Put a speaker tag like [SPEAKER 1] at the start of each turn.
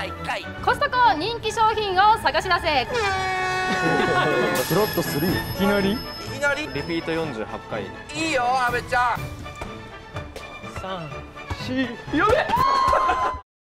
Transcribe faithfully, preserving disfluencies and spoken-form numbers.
[SPEAKER 1] いかい。
[SPEAKER 2] コストコ人気商品を探し出せ。
[SPEAKER 3] スロットスリー。
[SPEAKER 4] いきなり
[SPEAKER 1] いきなり
[SPEAKER 4] リピートよんじゅうはちかい。
[SPEAKER 1] いいよ阿部ちゃん。
[SPEAKER 4] さん、し、やべ。